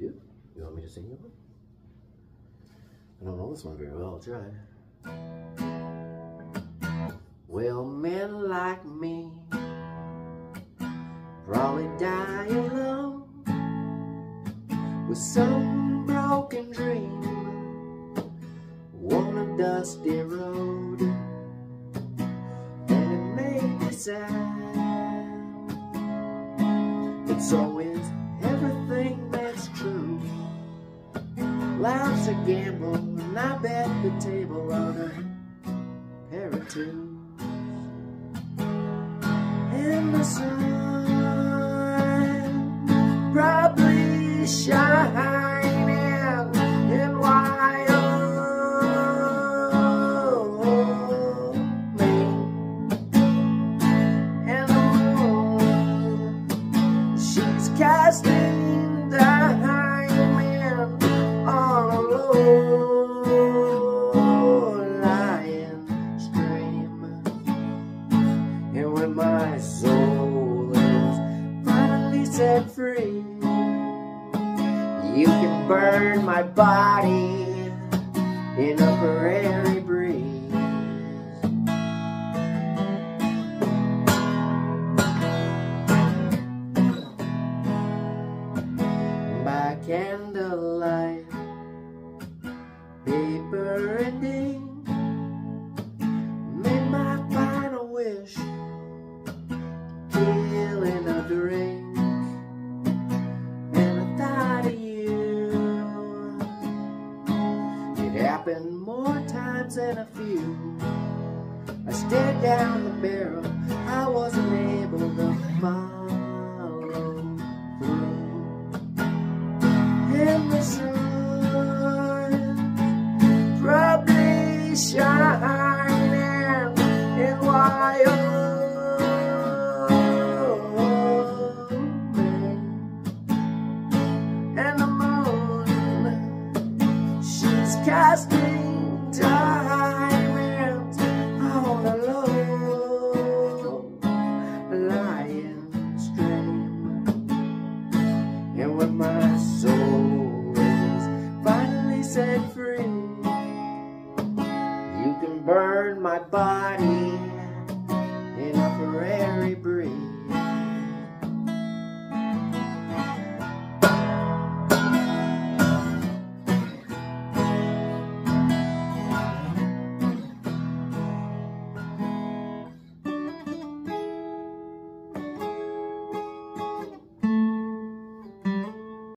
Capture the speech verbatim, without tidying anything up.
You? You want me to sing you one? I don't know this one very well. I'll try. Well, men like me probably die alone with some broken dream on a dusty road, and it made me sad. But so is everything that's true. Life's a gamble, and I bet the table on a pair of twos. And the sun probably shining in Wyoming, and the moon, she's casting diamond on a low-lying stream. And when my soul is finally set free, you can burn my body in a prairie breeze. By candlelight, paper and ink, made my final wish, killing a drink, and I thought of you. It happened more times than a few. I stared down the barrel, I wasn't able to follow through. And the sun probably shining in Wyoming, and the moon, she's casting diamonds on a low-lying stream. And when my soul is finally set free, you can burn my body